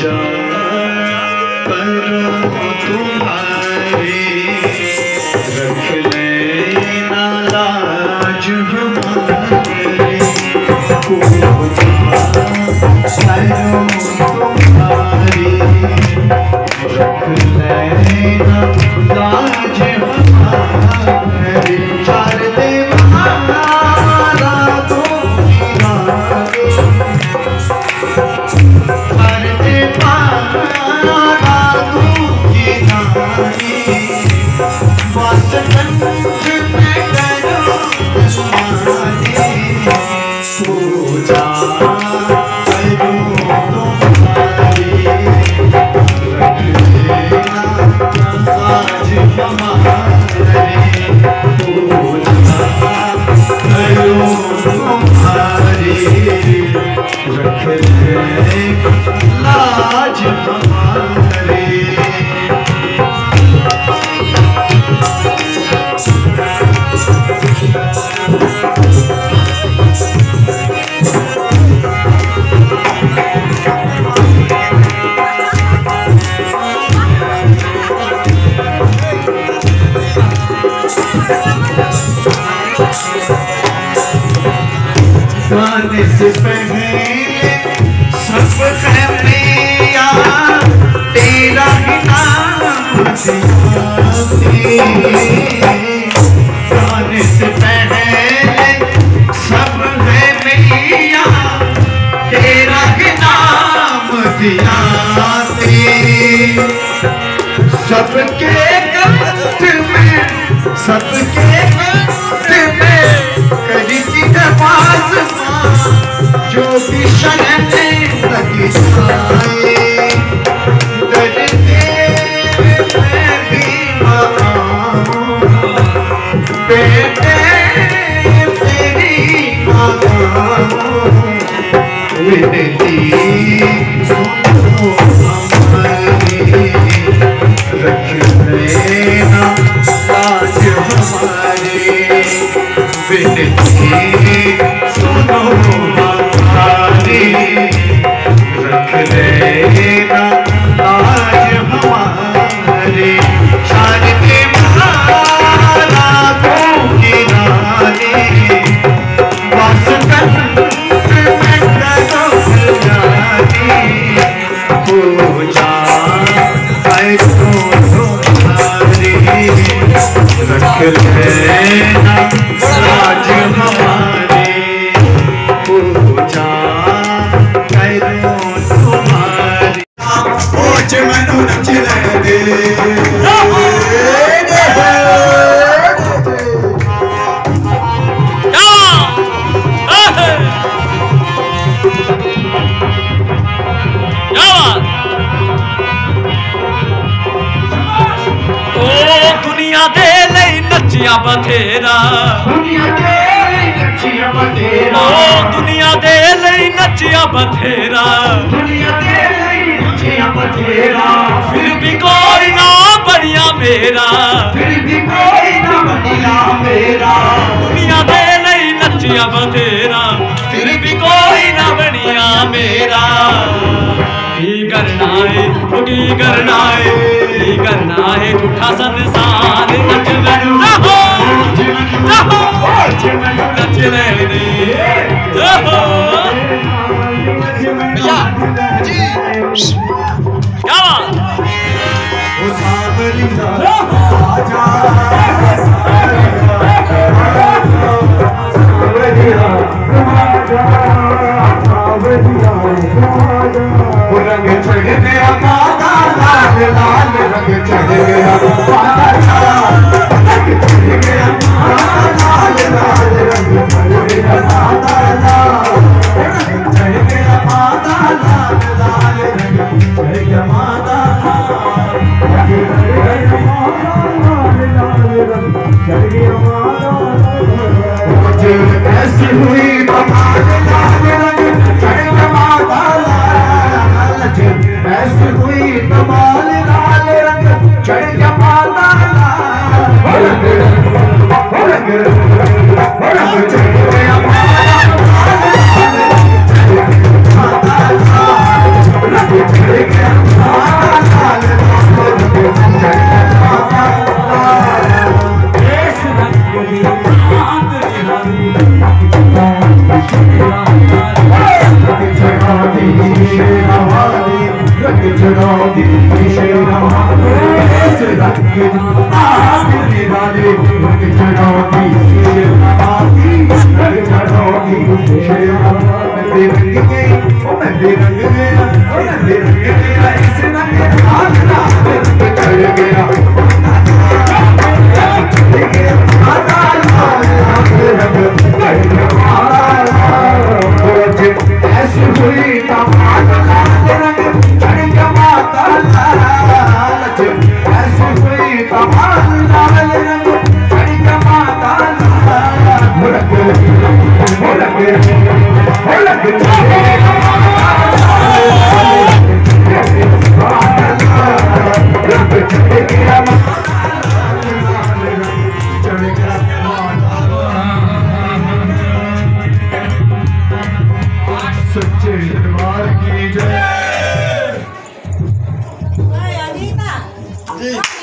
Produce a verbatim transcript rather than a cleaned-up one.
पूजा करो तुम्हारी, रख लेना लाज हमारी। पूजा करो तुम्हारी, रख लेना लाज हमारी। चार दे महारा तो रानी, चार दे महारा दूजी रानी। बस कंठ में करो तुम्हारी, पूजा करो तुम्हारी, रख लेना लाज हमारी। पूजा करो तुम्हारी, रख लेना लाज हमारी। गाने से पहले सब है पिया, तेरा ही नाम सिखाते। गाने से पहले सब है पिया, तेरा ही नाम दिलाते। सबके कंठ में, सबके कंठ में करती नमाज, जो भी शरण लगी जाए। डरते मैं भी मांगूं, बेटे तेरी मांगूं। विनती सुनो हमारी, रख लेना लाज हमारी। विनती सुनो हमारी, रख लेना लाज हमारी। शान के महारा दूजी रानी, बस कंठ में करो जानी। पूजा करो तुम्हारी, रख लेना लाज हमारी। पूजा करो तुम्हारी। ओज मनु नच दे, दुनिया दे लई नचिया बथेरा, दुनिया दे नचिया बथेरा, ओ दुनिया दे लई नचिया बथेरा, दुनिया दे नचिया बथेरा। फिर भी कोई ना बढ़िया मेरा, फिर भी कोई ना बढ़िया मेरा। दुनिया दे लई नचिया बथेरा, फिर भी कोई ना बढ़िया मेरा। की करना है वो की करना है, की करना है झूठा संसार। नच रहो रहो नच ले दे रहो। भैया जी क्या बात। वो सावरी आजा, वो रंग चढ़ गया माता लाल लाल, रंग चढ़ गया माता लाल, रंग चढ़ गया माता लाल लाल, रंग चढ़ गया माता लाल, रंग चढ़ गया माता लाल लाल, रंग चढ़ गया माता लाल, रंग चढ़ गया माता लाल लाल। चढ़ोगी शेरा इस रंग आखिरी वाले रंग चढ़ोगी शेरा रंग चढ़ोगी शेरा मैं बेरंग गई ओ मैं बेरंग गया ओ मैं बेरंग गया इस रंग लाल लाल रंग चढ़ गया माता लाल रंग चढ़ गया ऐसी हुई तमाम लाल रंग चढ़ गया माता लाल ऐसी हुई तमाम लाल रंग चढ़ गया माता लाल मुड़क मुड़क मुड़क सच्चे दरबार की जय।